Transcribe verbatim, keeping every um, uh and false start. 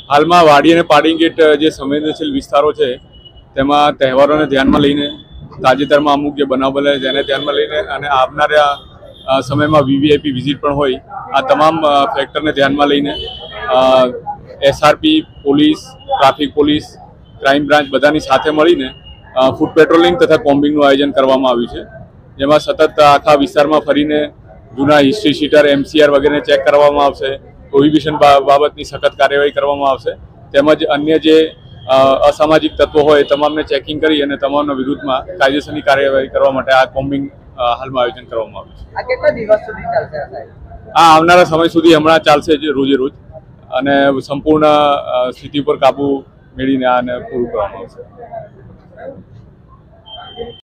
હાલમાં વાડી અને પાડી ગેટ જે સંવેદનશીલ વિસ્તારો છે તેમાં તહેવારોને ધ્યાનમાં લઈને તાજેતરમાં અમુક જે બનાવ બને તેને ધ્યાનમાં લઈને અને આવનારા સમયમાં વીવીઆઈપી વિઝિટ પણ હોય આ તમામ ફેક્ટરને ધ્યાનમાં લઈને SRP police traffic police crime branch બધાની સાથે મળીને ફૂડ પેટ્રોલિંગ તથા કોમ્બિંગનું આયોજન કરવામાં આવ્યું છે, જેમાં સતત આખા વિસ્તારમાં ફરીને જૂના હિસ્ટ્રી શીટર એમસીઆર વગેરે ચેક કરવામાં આવશે, પ્રોહિબિશન બાબતની સખત કાર્યવાહી કરવામાં આવશે, તેમજ અન્ય જે અસામાજિક તત્વો હોય તમામને ચેકિંગ કરી અને તમામના વિરુદ્ધમાં કાયદેસરની કાર્યવાહી કરવા માટે આ કોમ્બિંગ હાલમાં આયોજન કરવામાં આવ્યું છે। આ કેટલા દિવસ સુધી ચાલશે સાહેબ? આ આવનારા સમય સુધી હમણાં ચાલશે જ રોજે રોજ અને સંપૂર્ણ સ્થિતિ પર કાબુ મેળવીને આને પૂરું કરવામાં આવશે।